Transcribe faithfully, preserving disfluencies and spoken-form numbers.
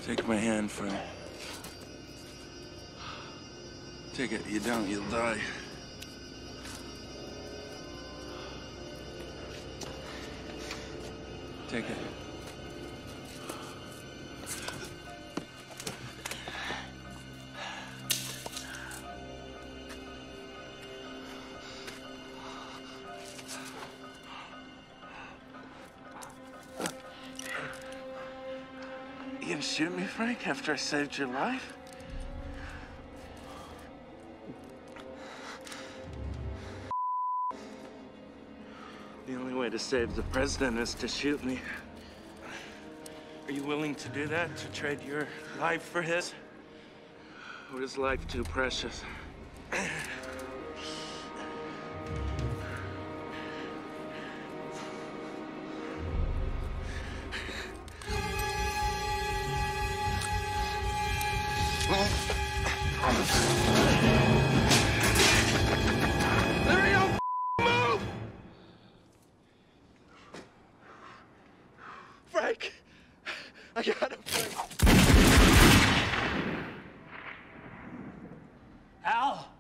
Take my hand, Frank. Take it. You don't, you'll die. Take it. You gonna shoot me, Frank, after I saved your life? The only way to save the president is to shoot me. Are you willing to do that, to trade your life for his? Or is life too precious? Larry, don't move! Frank! I got him, Frank! Al!